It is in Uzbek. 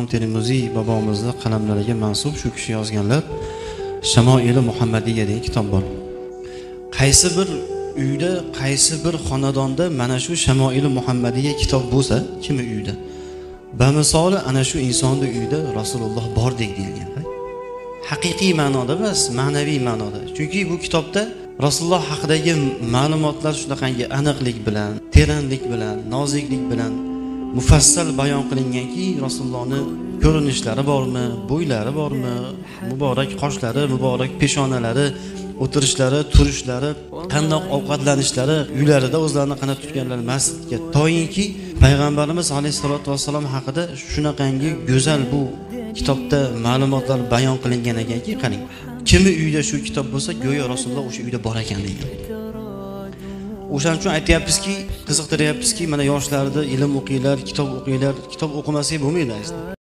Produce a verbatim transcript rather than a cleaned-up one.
Termiziy bobomizni qalamlariga mansub shu kishi yozganlar Shamoili Muhammadiya degan kitob bor. Qaysi bir uyda, qaysi bir xonadonda mana shu Shamoili Muhammadiya kitob bo'lsa, kimi uyda? Bamisoli ana shu insonning uyida Rasululloh bordek deyilgan. Haqiqiy ma'noda emas, ma'naviy ma'noda. Chunki bu kitobda Rasululloh haqidagi ma'lumotlar shunaqangi aniqlik bilan, teranlik bilan, noziklik bilan mufassal bayon qilinganki, Rasulullohning ko'rinishlari bormi, bo'ylari bormi, muborak qoshlari, muborak peshonalari, o'tirishlari, turishlari, qandoq ovqatlanishlari, uylarida o'zlarini qanday tutganlari, masjidga to'yinki payg'ambarimiz alayhisolatu vassalom haqida shunaqangi go'zal bu kitobda ma'lumotlar bayon qilingan ekanki, qarang. Kimi uyda shu kitob bo'lsa, go'yo Rasululloh o'sha uyda bor ekan degan. O'shaning uchun aytayapmizki, qiziqtiryapmizki, mana yoshlarda ilm o'qinglar, kitob o'qinglar, kitob o'qimasak bo'lmaydi aslida.